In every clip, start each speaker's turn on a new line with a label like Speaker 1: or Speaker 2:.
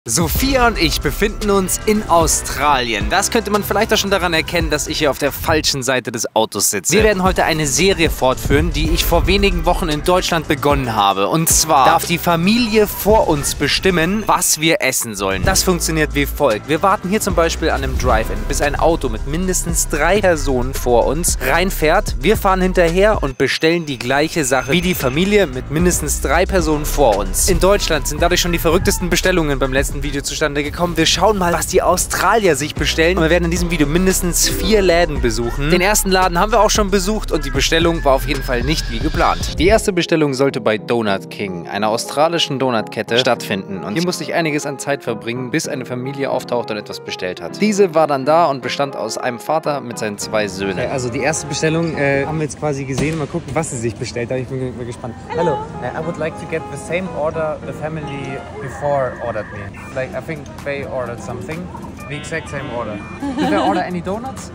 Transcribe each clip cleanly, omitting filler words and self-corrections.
Speaker 1: Sophia und ich befinden uns in Australien. Das könnte man vielleicht auch schon daran erkennen, dass ich hier auf der falschen Seite des Autos sitze. Wir werden heute eine Serie fortführen, die ich vor wenigen Wochen in Deutschland begonnen habe. Und zwar darf die Familie vor uns bestimmen, was wir essen sollen. Das funktioniert wie folgt. Wir warten hier zum Beispiel an einem Drive-In, bis ein Auto mit mindestens 3 Personen vor uns reinfährt. Wir fahren hinterher und bestellen die gleiche Sache wie die Familie mit mindestens 3 Personen vor uns. In Deutschland sind dadurch schon die verrücktesten Bestellungen beim letzten Video zustande gekommen. Wir schauen mal, was die Australier sich bestellen. Und wir werden in diesem Video mindestens 4 Läden besuchen. Den ersten Laden haben wir auch schon besucht und die Bestellung war auf jeden Fall nicht wie geplant. Die erste Bestellung sollte bei Donut King, einer australischen Donutkette, stattfinden. Und hier musste ich einiges an Zeit verbringen, bis eine Familie auftaucht und etwas bestellt hat. Diese war dann da und bestand aus einem Vater mit seinen 2 Söhnen.
Speaker 2: Okay, also die erste Bestellung haben wir jetzt quasi gesehen. Mal gucken, was sie sich bestellt hat. Ich bin gespannt. Hello, I would like to get the same order the family before ordered me. Like, I think they ordered something. The exact same order. Did they order any donuts?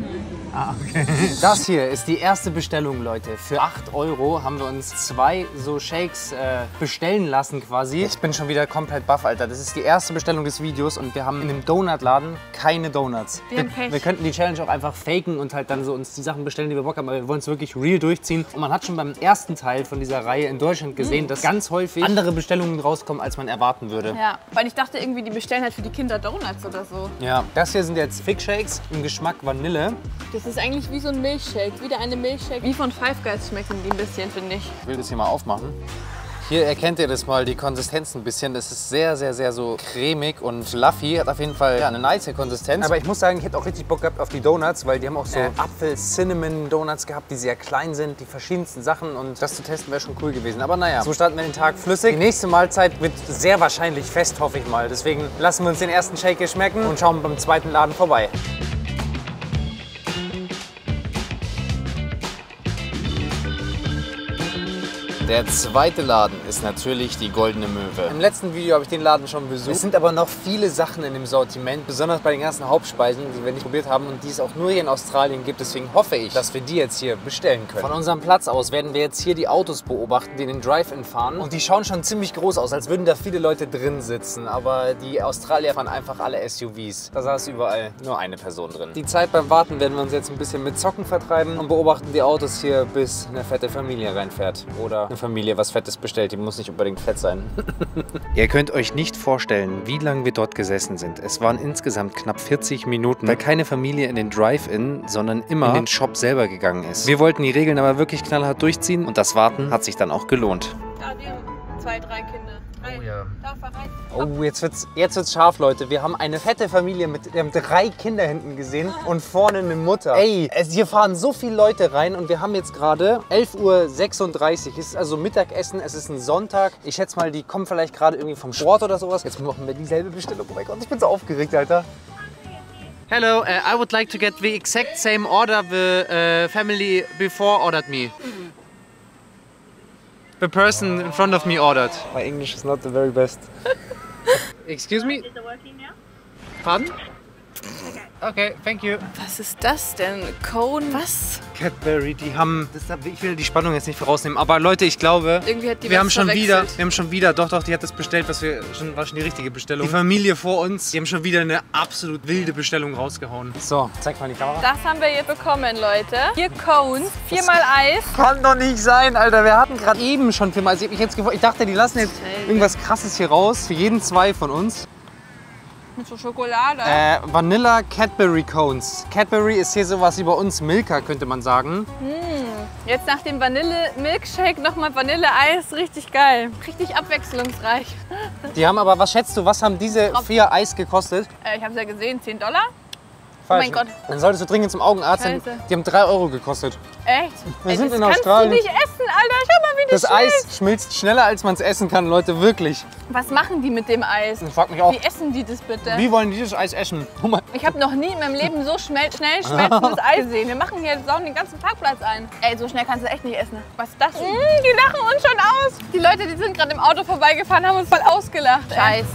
Speaker 2: Ah, okay.
Speaker 1: Das hier ist die erste Bestellung, Leute. Für 8 € haben wir uns 2 so Shakes bestellen lassen quasi. Ich bin schon wieder komplett baff, Alter. Das ist die erste Bestellung des Videos und wir haben in dem Donutladen keine Donuts. Wir könnten die Challenge auch einfach faken und halt dann so uns die Sachen bestellen, die wir Bock haben, aber wir wollen es wirklich real durchziehen. Und man hat schon beim ersten Teil von dieser Reihe in Deutschland gesehen, dass ganz häufig andere Bestellungen rauskommen, als man erwarten würde.
Speaker 3: Ja, weil ich dachte irgendwie, die bestellen halt für die Kinder Donuts oder so.
Speaker 1: Ja, das hier sind jetzt Fig Shakes im Geschmack Vanille.
Speaker 3: Das ist eigentlich wie so ein Milchshake, wieder eine Milchshake. Wie von Five Guys schmecken die ein bisschen, finde ich.
Speaker 1: Ich will das hier mal aufmachen. Hier erkennt ihr das mal, die Konsistenz ein bisschen. Das ist sehr, sehr, sehr so cremig und fluffy. Hat auf jeden Fall eine nice Konsistenz. Aber ich muss sagen, ich hätte auch richtig Bock gehabt auf die Donuts, weil die haben auch so Apfel-Cinnamon-Donuts gehabt, die sehr klein sind, die verschiedensten Sachen. Und das zu testen wäre schon cool gewesen. Aber naja, so starten wir den Tag flüssig. Die nächste Mahlzeit wird sehr wahrscheinlich fest, hoffe ich mal. Deswegen lassen wir uns den ersten Shake hier schmecken und schauen beim zweiten Laden vorbei. Der zweite Laden ist natürlich die Goldene Möwe. Im letzten Video habe ich den Laden schon besucht. Es sind aber noch viele Sachen in dem Sortiment, besonders bei den ganzen Hauptspeisen, die wir nicht probiert haben und die es auch nur hier in Australien gibt. Deswegen hoffe ich, dass wir die jetzt hier bestellen können. Von unserem Platz aus werden wir jetzt hier die Autos beobachten, die in den Drive-In fahren. Und die schauen schon ziemlich groß aus, als würden da viele Leute drin sitzen. Aber die Australier fahren einfach alle SUVs. Da saß überall nur eine Person drin. Die Zeit beim Warten werden wir uns jetzt ein bisschen mit Zocken vertreiben und beobachten die Autos hier, bis eine fette Familie reinfährt. Oder Familie was Fettes bestellt, die muss nicht unbedingt fett sein. Ihr könnt euch nicht vorstellen, wie lange wir dort gesessen sind. Es waren insgesamt knapp 40 Minuten, weil keine Familie in den Drive-In, sondern immer in den Shop selber gegangen ist. Wir wollten die Regeln aber wirklich knallhart durchziehen und das Warten hat sich dann auch gelohnt.
Speaker 3: Da die 2, 3 Kinder.
Speaker 1: Oh ja.
Speaker 3: Da verreist.
Speaker 1: Oh, jetzt wird's scharf, Leute. Wir haben eine fette Familie mit 3 Kinder hinten gesehen und vorne eine Mutter. Ey, hier fahren so viele Leute rein und wir haben jetzt gerade 11:36 Uhr. Es ist also Mittagessen, es ist ein Sonntag. Ich schätze mal, die kommen vielleicht gerade irgendwie vom Sport oder sowas. Jetzt machen wir dieselbe Bestellung. Oh mein Gott, ich bin so aufgeregt, Alter. Hello, I would like to get the exact same order the family before ordered me. The person in front of me ordered. My English is not the very best. Excuse me?
Speaker 4: Is it working now?
Speaker 1: Pardon? Okay, thank you.
Speaker 3: Was ist das denn? Cone? Was?
Speaker 1: Cadbury, die haben... ich will die Spannung jetzt nicht vorausnehmen, aber Leute, ich glaube,
Speaker 3: Irgendwie hat die
Speaker 1: wir
Speaker 3: was
Speaker 1: haben schon
Speaker 3: verwechselt.
Speaker 1: wieder, doch, die hat das bestellt, war schon die richtige Bestellung. Die Familie vor uns, die haben schon wieder eine absolut wilde Bestellung rausgehauen. So, zeig mal die Kamera.
Speaker 3: Das haben wir jetzt bekommen, Leute. 4 Cones, 4-mal Eis.
Speaker 1: Kann doch nicht sein, Alter. Wir hatten gerade eben schon 4-mal Eis. Ich dachte, die lassen jetzt irgendwas Krasses hier raus. Für jeden 2 von uns.
Speaker 3: Mit so Schokolade.
Speaker 1: Vanilla Cadbury Cones. Cadbury ist hier sowas wie bei uns Milka, könnte man sagen.
Speaker 3: Jetzt nach dem Vanille-Milkshake nochmal Vanille-Eis. Richtig geil. Richtig abwechslungsreich.
Speaker 1: Die haben aber, was schätzt du, was haben diese 4 Eis gekostet?
Speaker 3: Ich habe es ja gesehen, $10.
Speaker 1: Falsch.
Speaker 3: Oh mein Gott.
Speaker 1: Dann solltest du dringend zum Augenarzt.
Speaker 3: Scheiße.
Speaker 1: Die haben 3 € gekostet.
Speaker 3: Echt?
Speaker 1: Wir sind
Speaker 3: das
Speaker 1: in Australien.
Speaker 3: Kannst du nicht essen, Alter. Schau mal, wie
Speaker 1: Das
Speaker 3: das
Speaker 1: Eis schmilzt schneller, als man es essen kann, Leute, wirklich.
Speaker 3: Was machen die mit dem Eis?
Speaker 1: Ich frag mich auch,
Speaker 3: Wie essen die das bitte?
Speaker 1: wie wollen die das Eis essen? Oh mein.
Speaker 3: Ich habe noch nie in meinem Leben so schnell schmelzendes Eis gesehen. Wir machen hier sauen den ganzen Parkplatz ein. Ey, so schnell kannst du echt nicht essen. Was ist das? Die lachen uns schon aus. Die Leute, die sind gerade im Auto vorbeigefahren, haben uns voll ausgelacht. Scheiße.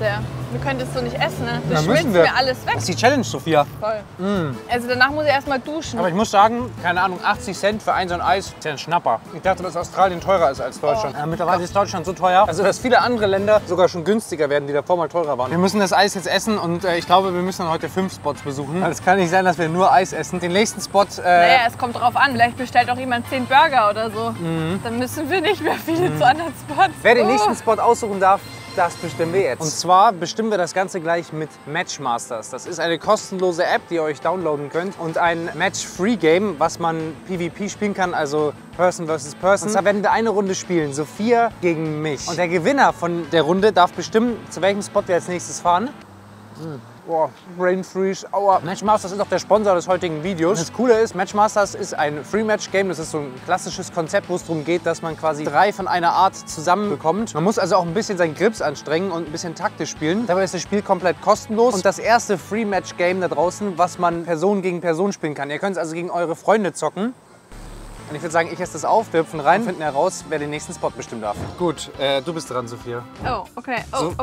Speaker 3: Wir können das so nicht essen, ne?
Speaker 2: Na,
Speaker 3: Das
Speaker 2: müssen
Speaker 3: schmilzt
Speaker 2: wir.
Speaker 3: mir alles weg.
Speaker 2: Das ist die Challenge, Sophia.
Speaker 3: Voll. Also danach muss ich erstmal duschen.
Speaker 2: Aber ich muss sagen, keine Ahnung, 80 Cent für so ein Eis ist ja ein Schnapper. Ich dachte, dass Australien teurer ist als Deutschland. Mittlerweile ist Deutschland so teuer, also dass viele andere Länder sogar schon günstiger werden, die davor mal teurer waren. Wir müssen das Eis jetzt essen und ich glaube, wir müssen dann heute 5 Spots besuchen. Es kann nicht sein, dass wir nur Eis essen. Den nächsten Spot...
Speaker 3: Naja, es kommt drauf an. Vielleicht bestellt auch jemand 10 Burger oder so. Dann müssen wir nicht mehr viele zu anderen Spots.
Speaker 2: Wer den nächsten Spot aussuchen darf, das bestimmen wir jetzt. Und zwar bestimmen wir das Ganze gleich mit Matchmasters. Das ist eine kostenlose App, die ihr euch downloaden könnt und ein Match-Free-Game, was man PvP spielen kann, also Person vs. Person. Und zwar werden wir eine Runde spielen, Sophia gegen mich. Und der Gewinner von der Runde darf bestimmen, zu welchem Spot wir als nächstes fahren. Boah, Brain Freeze, aua. Matchmasters ist auch der Sponsor des heutigen Videos. Das Coole ist, Matchmasters ist ein Free-Match-Game. Das ist so ein klassisches Konzept, wo es darum geht, dass man quasi 3 von einer Art zusammenbekommt. Man muss also auch ein bisschen seinen Grips anstrengen und ein bisschen taktisch spielen. Dabei ist das Spiel komplett kostenlos und das erste Free-Match-Game da draußen, was man Person gegen Person spielen kann. Ihr könnt es also gegen eure Freunde zocken. Und ich würde sagen, ich esse das auf, wir hüpfen rein und finden heraus, wer den nächsten Spot bestimmen darf. Gut, du bist dran, Sophia.
Speaker 3: Oh, okay. Oh,
Speaker 2: So.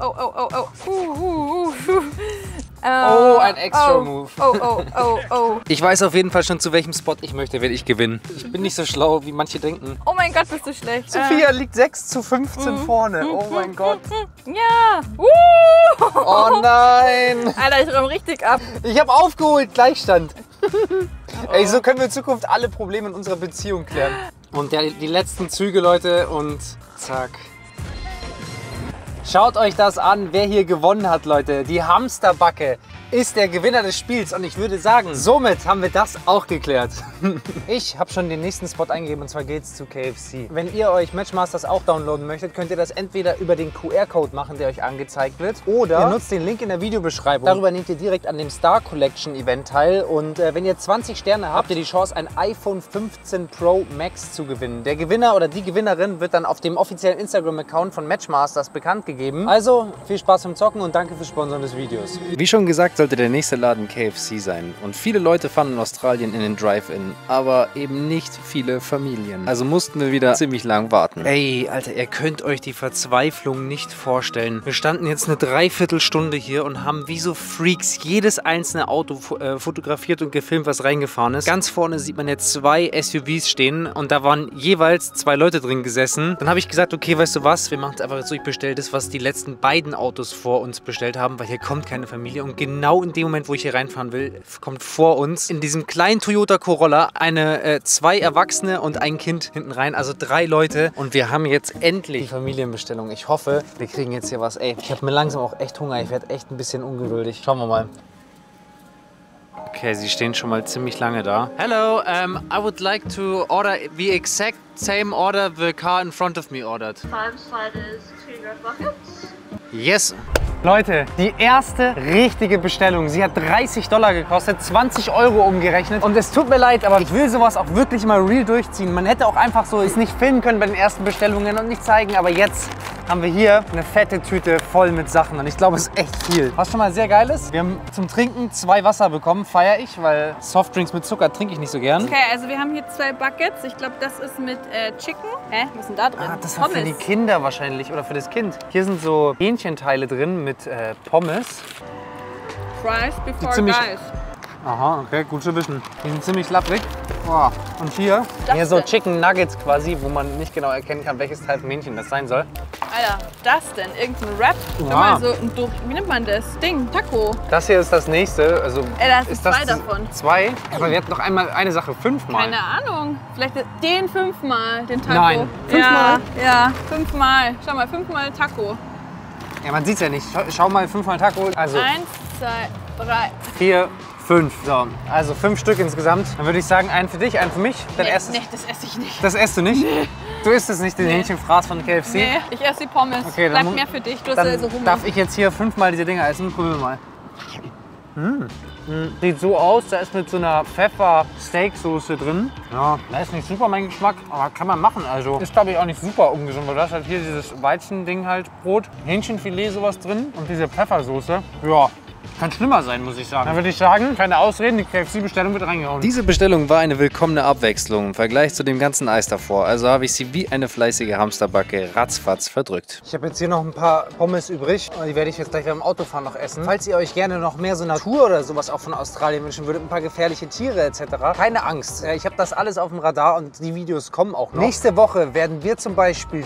Speaker 3: oh.
Speaker 2: Oh, ein Extra-Move.
Speaker 3: Oh.
Speaker 1: Ich weiß auf jeden Fall schon, zu welchem Spot ich möchte, wenn ich gewinne. Ich bin nicht so schlau, wie manche denken.
Speaker 3: Oh mein Gott, bist du schlecht.
Speaker 2: Sophia liegt 6:15 vorne. Oh mein Gott.
Speaker 3: Ja.
Speaker 2: Oh nein.
Speaker 3: Alter, ich räume richtig ab.
Speaker 2: Ich habe aufgeholt, Gleichstand. Ey, so können wir in Zukunft alle Probleme in unserer Beziehung klären. Und ja, die letzten Züge, Leute, und zack. Schaut euch das an, wer hier gewonnen hat, Leute. Die Hamsterbacke ist der Gewinner des Spiels und ich würde sagen, somit haben wir das auch geklärt. Ich habe schon den nächsten Spot eingegeben und zwar geht's zu KFC. Wenn ihr euch Matchmasters auch downloaden möchtet, könnt ihr das entweder über den QR-Code machen, der euch angezeigt wird, oder ihr nutzt den Link in der Videobeschreibung. Darüber nehmt ihr direkt an dem Star Collection Event teil und wenn ihr 20 Sterne habt, habt ihr die Chance, ein iPhone 15 Pro Max zu gewinnen. Der Gewinner oder die Gewinnerin wird dann auf dem offiziellen Instagram-Account von Matchmasters bekannt gegeben. Also viel Spaß beim Zocken und danke fürs Sponsoren des Videos.
Speaker 1: Wie schon gesagt, sollte der nächste Laden KFC sein. Und viele Leute fahren in Australien in den Drive-In, aber eben nicht viele Familien. Also mussten wir wieder ziemlich lang warten. Ey, Alter, ihr könnt euch die Verzweiflung nicht vorstellen. Wir standen jetzt eine Dreiviertelstunde hier und haben wie so Freaks jedes einzelne Auto fotografiert und gefilmt, was reingefahren ist. Ganz vorne sieht man jetzt 2 SUVs stehen und da waren jeweils 2 Leute drin gesessen. Dann habe ich gesagt, okay, weißt du was, wir machen es einfach so, ich bestelle das, was die letzten beiden Autos vor uns bestellt haben, weil hier kommt keine Familie. Und genau in dem Moment, wo ich hier reinfahren will, kommt vor uns in diesem kleinen Toyota Corolla 2 Erwachsene und ein Kind hinten rein, also 3 Leute. Und wir haben jetzt endlich die Familienbestellung. Ich hoffe, wir kriegen jetzt hier was. Ey, ich habe mir langsam auch echt Hunger. Ich werde echt ein bisschen ungeduldig. Schauen wir mal. Okay, sie stehen schon mal ziemlich lange da. Hello, I would like to order the exact same order the car in front of me ordered.
Speaker 4: Time slide is 200 buckets.
Speaker 1: Yes.
Speaker 2: Leute, die erste richtige Bestellung. Sie hat $30 gekostet, 20 Euro umgerechnet. Und es tut mir leid, aber ich will sowas auch wirklich mal real durchziehen. Man hätte auch einfach so es nicht filmen können bei den ersten Bestellungen und nicht zeigen. Aber jetzt haben wir hier eine fette Tüte voll mit Sachen. Und ich glaube, es ist echt viel. Was schon mal sehr geil ist, wir haben zum Trinken 2 Wasser bekommen. Feiere ich, weil Softdrinks mit Zucker trinke ich nicht so gern.
Speaker 3: Okay, also wir haben hier 2 Buckets. Ich glaube, das ist mit Chicken. Hä? Was ist denn da drin?
Speaker 2: Ah, das war für die Kinder wahrscheinlich oder für das Kind. Hier sind so Hähnchenteile drin mit Pommes.
Speaker 3: Fries before
Speaker 2: ziemlich-
Speaker 3: guys.
Speaker 2: Aha, okay, gut zu wissen. Die sind ziemlich lapprig. Oh. Und hier
Speaker 3: Das
Speaker 2: so
Speaker 3: denn?
Speaker 2: Chicken Nuggets quasi, wo man nicht genau erkennen kann, welches Teil vom Hähnchen das sein soll.
Speaker 3: Alter, das denn? Irgendein Wrap? Schau mal, so ein wie nennt man das? Ding, Taco.
Speaker 2: Das hier ist das nächste. Also
Speaker 3: Da sind
Speaker 2: ist
Speaker 3: 2
Speaker 2: das
Speaker 3: davon.
Speaker 2: 2? Aber wir hatten noch einmal eine Sache 5-mal.
Speaker 3: Keine Ahnung. Vielleicht den 5-mal, den Taco.
Speaker 2: Nein,
Speaker 3: Ja, 5-mal. Schau mal, 5-mal Taco.
Speaker 2: Ja, man sieht es ja nicht. Schau mal 5-mal Taco. Also
Speaker 3: 1, 2, 3.
Speaker 2: 4, 5. So, also 5 Stück insgesamt. Dann würde ich sagen, einen für dich, einen für mich. Dein erstes.
Speaker 3: Nee, das esse ich nicht.
Speaker 2: Das esst du nicht? Du isst es nicht, den Hähnchenfraß von KFC?
Speaker 3: Nee, ich esse die Pommes.
Speaker 2: Okay, dann
Speaker 3: Bleibt mehr für dich. Du hast
Speaker 2: Dann
Speaker 3: ja so Hunger.
Speaker 2: darf ich jetzt hier 5-mal diese Dinger essen. Probieren wir mal. Sieht so aus, da ist mit so einer Pfeffer-Steak-Soße drin. Ja, da ist nicht super mein Geschmack, aber kann man machen. Also ist, glaube ich, auch nicht super ungesund, weil da ist halt hier dieses Weizending halt, Brot, Hähnchenfilet sowas drin und diese Pfeffersoße. Ja, Kann schlimmer sein, muss ich sagen. Dann würde ich sagen, keine Ausreden, die KFC-Bestellung wird reingehauen.
Speaker 1: Diese Bestellung war eine willkommene Abwechslung im Vergleich zu dem ganzen Eis davor. Also habe ich sie wie eine fleißige Hamsterbacke ratzfatz verdrückt.
Speaker 2: Ich habe jetzt hier noch ein paar Pommes übrig. Die werde ich jetzt gleich beim Autofahren noch essen. Falls ihr euch gerne noch mehr so Natur oder sowas auch von Australien wünschen würdet, ein paar gefährliche Tiere etc., keine Angst. Ich habe das alles auf dem Radar und die Videos kommen auch noch. Nächste Woche werden wir zum Beispiel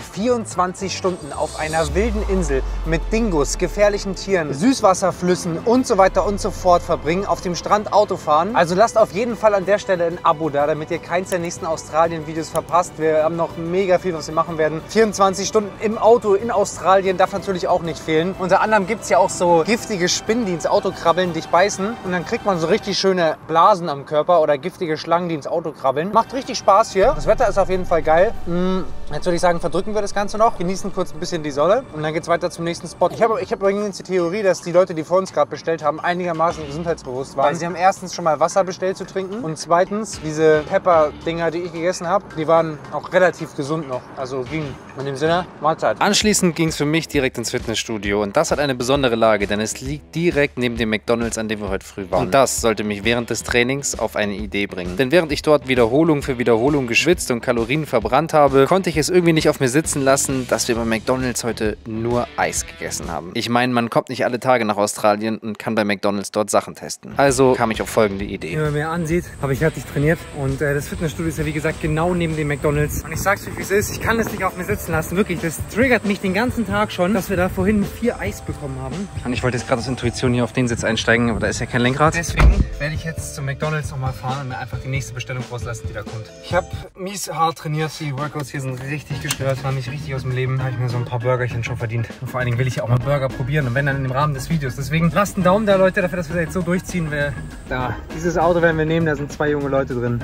Speaker 2: 24 Stunden auf einer wilden Insel mit Dingos, gefährlichen Tieren, Süßwasserflüssen und so weiter und so fort verbringen, auf dem Strand Auto fahren. Also lasst auf jeden Fall an der Stelle ein Abo da, damit ihr keins der nächsten Australien-Videos verpasst. Wir haben noch mega viel, was wir machen werden. 24 Stunden im Auto in Australien darf natürlich auch nicht fehlen. Unter anderem gibt es ja auch so giftige Spinnen, die ins Auto krabbeln, dich beißen. Und dann kriegt man so richtig schöne Blasen am Körper oder giftige Schlangen, die ins Auto krabbeln. Macht richtig Spaß hier. Das Wetter ist auf jeden Fall geil. Jetzt würde ich sagen, verdrücken wir das Ganze noch, genießen kurz ein bisschen die Sonne und dann geht es weiter zum nächsten Spot. Ich hab übrigens die Theorie, dass die Leute, die vor uns gerade bestellt haben, einigermaßen gesundheitsbewusst waren. Sie haben erstens schon mal Wasser bestellt zu trinken und zweitens diese Pepper-Dinger, die ich gegessen habe, die waren auch relativ gesund noch. Also ging in dem Sinne Mahlzeit.
Speaker 1: Anschließend ging es für mich direkt ins Fitnessstudio und das hat eine besondere Lage, denn es liegt direkt neben dem McDonald's, an dem wir heute früh waren. Und das sollte mich während des Trainings auf eine Idee bringen. Denn während ich dort Wiederholung für Wiederholung geschwitzt und Kalorien verbrannt habe, konnte ich es irgendwie nicht auf mir sitzen lassen, dass wir bei McDonald's heute nur Eis gegessen haben. Ich meine, man kommt nicht alle Tage nach Australien und kann bei McDonald's dort Sachen testen. Also kam ich auf folgende Idee.
Speaker 2: Wie man mir ansieht, habe ich fertig trainiert und das Fitnessstudio ist ja wie gesagt genau neben dem McDonald's. Und ich sag's euch, wie es ist, ich kann es nicht auf mir sitzen lassen. Wirklich, das triggert mich den ganzen Tag schon, dass wir da vorhin 4 Eis bekommen haben. Und ich wollte jetzt gerade aus Intuition hier auf den Sitz einsteigen, aber da ist ja kein Lenkrad. Deswegen werde ich jetzt zum McDonald's nochmal fahren und mir einfach die nächste Bestellung rauslassen, die da kommt. Ich habe mies hart trainiert, die Workouts hier sind richtig gestört, haben mich richtig aus dem Leben. Da habe ich mir so ein paar Burgerchen schon verdient. Und vor allen Dingen will ich auch mal Burger probieren und wenn dann im Rahmen des Videos. Deswegen lasst einen Daumen da, Leute, dafür, dass wir da jetzt so durchziehen. Da. Dieses Auto werden wir nehmen, da sind 2 junge Leute drin.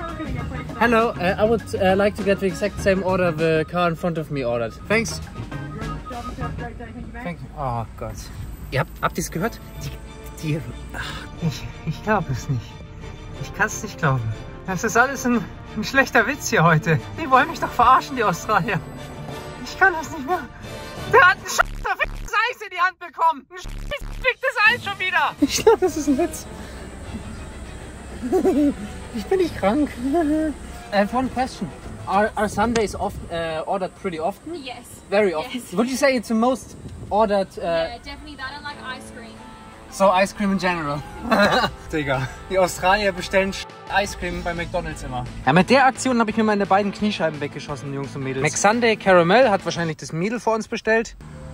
Speaker 2: Hello, I would like to get the exact same order the car in front of me ordered. Thanks. Thank you. Oh Gott. Habt ihr es gehört? Ich glaube es nicht. Ich kann es nicht glauben. Das ist alles ein schlechter Witz hier heute. Die wollen mich doch verarschen, die Australier. Ich kann das nicht mehr. Der hat ein verficktes Eis in die Hand bekommen. Ein verficktes Eis schon wieder. Ich glaube, das ist ein Witz. Ich bin nicht krank. One question. Are Sundays ordered pretty often?
Speaker 5: Yes.
Speaker 2: Very often?
Speaker 5: Yes.
Speaker 2: Would you say it's the most ordered?
Speaker 5: Yeah, definitely that and like ice cream.
Speaker 2: So ice cream in general. Digga, die Australier bestellen Ice Cream bei McDonald's immer. Ja, mit der Aktion habe ich mir meine beiden Kniescheiben weggeschossen, Jungs und Mädels. McSunday Caramel hat wahrscheinlich das Mädel vor uns bestellt.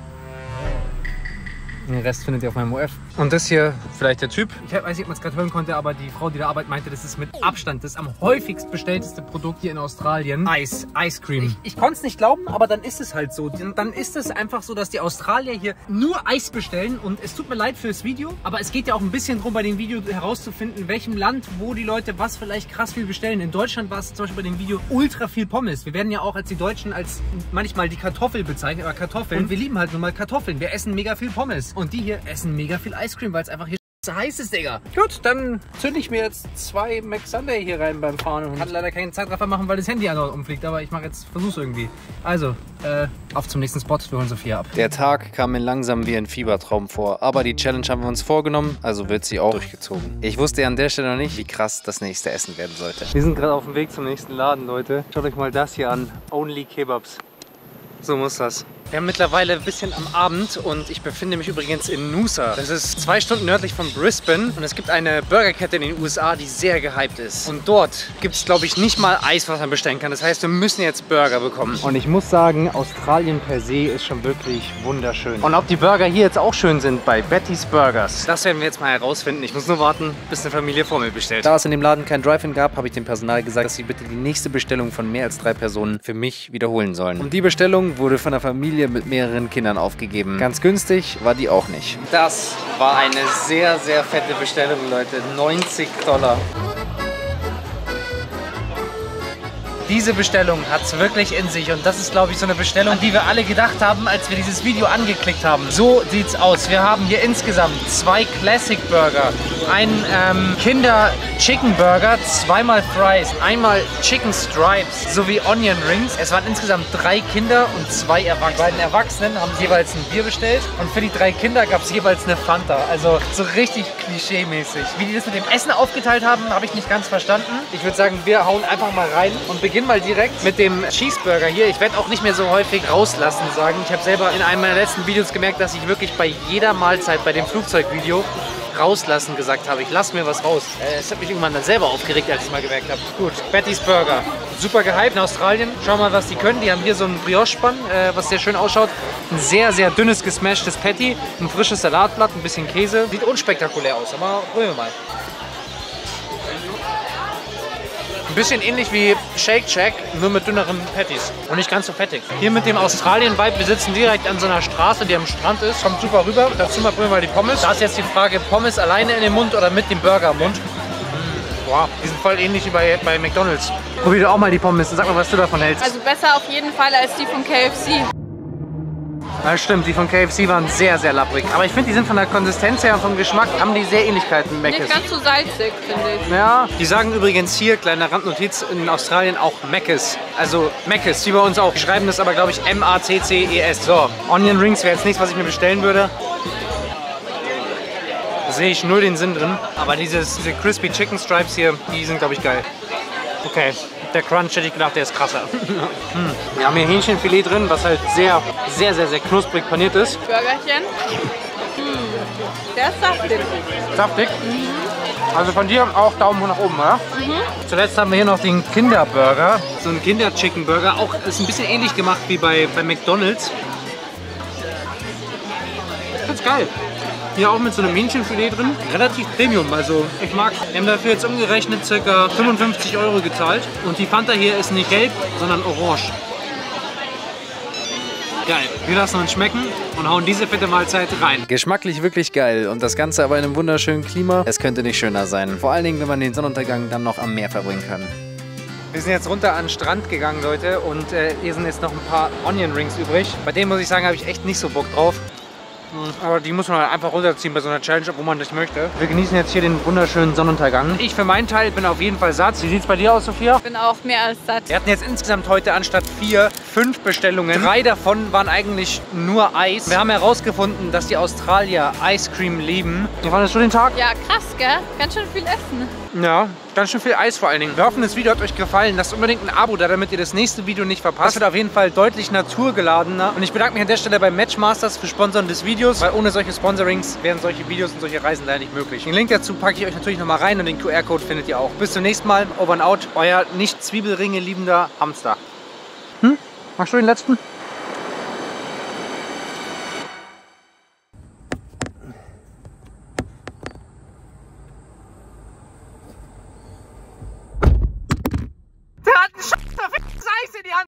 Speaker 2: Den Rest findet ihr auf meinem OF. Und das hier, vielleicht der Typ. Ich weiß nicht, ob man es gerade hören konnte, aber die Frau, die da arbeitet, meinte, das ist mit Abstand das am häufigst bestellteste Produkt hier in Australien. Ice Cream. Ich konnte es nicht glauben, aber dann ist es halt so. Dann ist es einfach so, dass die Australier hier nur Eis bestellen. Und es tut mir leid fürs Video, aber es geht ja auch ein bisschen darum, bei dem Video herauszufinden, in welchem Land, wo die Leute was vielleicht krass viel bestellen. In Deutschland war es zum Beispiel bei dem Video ultra viel Pommes. Wir werden ja auch als die Deutschen als manchmal die Kartoffel bezeichnet, aber Kartoffeln. Und wir lieben halt nun mal Kartoffeln. Wir essen mega viel Pommes. Und die hier essen mega viel Ice Cream, weil es einfach hier heiß ist, Digga. Gut, dann zünde ich mir jetzt 2 McSunday hier rein beim Fahren. Und kann leider keinen Zeitraffer machen, weil das Handy andauernd umfliegt. Aber ich mache jetzt, versuch's irgendwie. Also, auf zum nächsten Spot. Wir holen Sophia ab.
Speaker 1: Der Tag kam mir langsam wie ein Fiebertraum vor. Aber die Challenge haben wir uns vorgenommen, also wird sie auch durchgezogen. Ich wusste an der Stelle noch nicht, wie krass das nächste Essen werden sollte.
Speaker 2: Wir sind gerade auf dem Weg zum nächsten Laden, Leute. Schaut euch mal das hier an. Only Kebabs. So muss das. Wir haben mittlerweile ein bisschen am Abend und ich befinde mich übrigens in Noosa. Das ist 2 Stunden nördlich von Brisbane und es gibt eine Burgerkette in den USA, die sehr gehypt ist. Und dort gibt es, glaube ich, nicht mal Eis, was man bestellen kann. Das heißt, wir müssen jetzt Burger bekommen. Und ich muss sagen, Australien per se ist schon wirklich wunderschön. Und ob die Burger hier jetzt auch schön sind bei Betty's Burgers, das werden wir jetzt mal herausfinden. Ich muss nur warten, bis eine Familie vor mir bestellt.
Speaker 1: Da es in dem Laden kein Drive-In gab, habe ich dem Personal gesagt, dass sie bitte die nächste Bestellung von mehr als 3 Personen für mich wiederholen sollen. Und die Bestellung wurde von einer Familie mit mehreren Kindern aufgegeben. Ganz günstig war die auch nicht.
Speaker 2: Das war eine sehr, sehr fette Bestellung, Leute. $90.
Speaker 1: Diese Bestellung hat es wirklich in sich und das ist, glaube ich, so eine Bestellung, an die wir alle gedacht haben, als wir dieses Video angeklickt haben. So sieht's aus. Wir haben hier insgesamt 2 Classic Burger, einen Kinder Chicken Burger, 2-mal Fries, einmal Chicken Stripes sowie Onion Rings. Es waren insgesamt 3 Kinder und 2 Erwachsene. Bei den Erwachsenen haben sie jeweils ein Bier bestellt und für die 3 Kinder gab es jeweils eine Fanta. Also so richtig klischee-mäßig. Wie die das mit dem Essen aufgeteilt haben, habe ich nicht ganz verstanden. Ich würde sagen, wir hauen einfach mal rein und beginnen mal direkt mit dem Cheeseburger hier. Ich werde auch nicht mehr so häufig rauslassen sagen. Ich habe selber in einem meiner letzten Videos gemerkt, dass ich wirklich bei jeder Mahlzeit bei dem Flugzeugvideo rauslassen gesagt habe. Ich lasse mir was raus. Es hat mich irgendwann dann selber aufgeregt, als ich mal gemerkt habe. Gut, Betty's Burger. Super gehypt in Australien. Schau mal, was die können. Die haben hier so ein Brioche-Spann, was sehr schön ausschaut. Ein sehr, sehr dünnes, gesmashtes Patty. Ein frisches Salatblatt, ein bisschen Käse. Sieht unspektakulär aus, aber probieren wir mal. Ein bisschen ähnlich wie Shake Shack, nur mit dünneren Patties und nicht ganz so fettig. Hier mit dem Australien-Vibe, wir sitzen direkt an so einer Straße, die am Strand ist. Kommt super rüber. Dazu mal probieren wir mal die Pommes. Da ist jetzt die Frage, Pommes alleine in den Mund oder mit dem Burger im Mund. Wow, die sind voll ähnlich wie bei McDonald's. Probier doch auch mal die Pommes und sag mal, was du davon hältst.
Speaker 3: Also besser auf jeden Fall als die von KFC.
Speaker 1: Ja, stimmt, die von KFC waren sehr, sehr lapprig. Aber ich finde, die sind von der Konsistenz her und vom Geschmack, haben die sehr Ähnlichkeiten mit Mc's.
Speaker 3: Nicht ganz so salzig, finde ich.
Speaker 1: Ja, die sagen übrigens hier, kleine Randnotiz, in Australien auch Mc's. Also Mc's, wie bei uns auch. Die schreiben das aber, glaube ich, M-A-C-C-E-S. So, Onion Rings wäre jetzt nichts, was ich mir bestellen würde. Da sehe ich null den Sinn drin. Aber diese Crispy Chicken Stripes hier, die sind, glaube ich, geil. Okay, der Crunch hätte ich gedacht, der ist krasser. Wir haben hier Hähnchenfilet drin, was halt sehr, sehr, sehr, sehr knusprig paniert ist.
Speaker 3: Burgerchen. Der ist saftig.
Speaker 1: Saftig. Also von dir auch Daumen hoch nach oben, oder? Zuletzt haben wir hier noch den Kinderburger. So ein Kinder-Chicken-Burger. Auch ist ein bisschen ähnlich gemacht wie bei McDonald's. Ganz geil. Hier auch mit so einem Hähnchenfilet drin. Relativ Premium, also ich mag. Wir haben dafür jetzt umgerechnet ca. 55 € gezahlt. Und die Fanta hier ist nicht gelb, sondern orange. Geil. Wir lassen uns schmecken und hauen diese fette Mahlzeit rein.
Speaker 2: Geschmacklich wirklich geil und das Ganze aber in einem wunderschönen Klima. Es könnte nicht schöner sein. Vor allen Dingen, wenn man den Sonnenuntergang dann noch am Meer verbringen kann.
Speaker 1: Wir sind jetzt runter an den Strand gegangen, Leute, und hier sind jetzt noch ein paar Onion Rings übrig. Bei denen muss ich sagen, habe ich echt nicht so Bock drauf. Aber die muss man halt einfach runterziehen bei so einer Challenge, wo man nicht möchte. Wir genießen jetzt hier den wunderschönen Sonnenuntergang. Ich für meinen Teil bin auf jeden Fall satt. Wie sieht es bei dir aus, Sophia?
Speaker 3: Ich bin auch mehr als satt.
Speaker 1: Wir hatten jetzt insgesamt heute anstatt 4, 5 Bestellungen. 3 davon waren eigentlich nur Eis. Wir haben herausgefunden, dass die Australier Ice Cream lieben. Wie fandest du den Tag?
Speaker 3: Ja, krass, gell? Ganz schön viel essen.
Speaker 1: Ja, ganz schön viel Eis vor allen Dingen. Wir hoffen, das Video hat euch gefallen. Lasst unbedingt ein Abo da, damit ihr das nächste Video nicht verpasst. Das wird auf jeden Fall deutlich naturgeladener. Und ich bedanke mich an der Stelle bei Matchmasters für Sponsoren des Videos, weil ohne solche Sponsorings wären solche Videos und solche Reisen leider nicht möglich. Den Link dazu packe ich euch natürlich nochmal rein und den QR-Code findet ihr auch. Bis zum nächsten Mal. Over and out. Euer nicht Zwiebelringe liebender Hamster. Magst du den letzten?